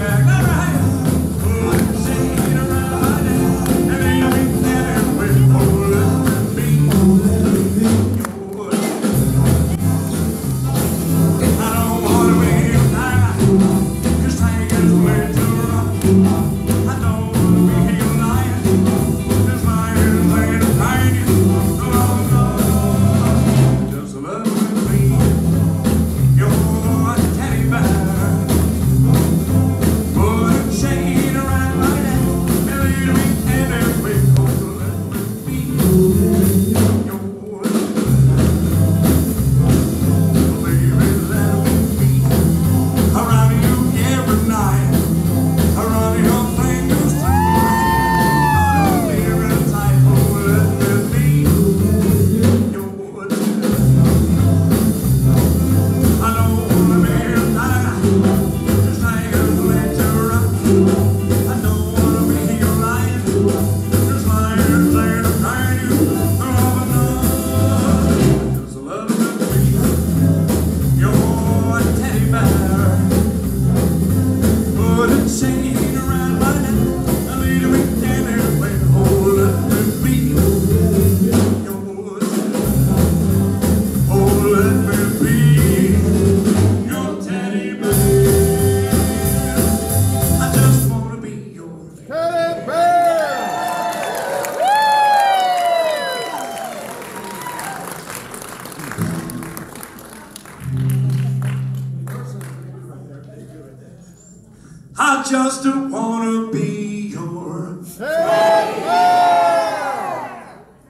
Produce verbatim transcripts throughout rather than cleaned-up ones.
I just wanna be your teddy bear.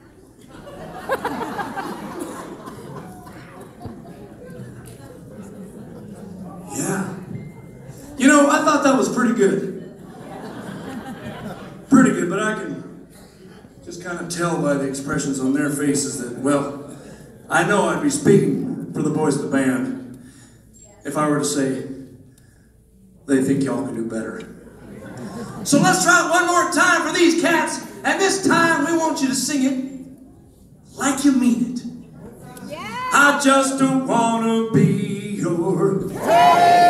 Yeah. You know, I thought that was pretty good. Pretty good, but I can just kind of tell by the expressions on their faces that, well, I know I'd be speaking for the boys of the band if I were to say they think y'all can do better. So let's try it one more time for these cats, and this time we want you to sing it like you mean it. Yeah. I just don't wanna be your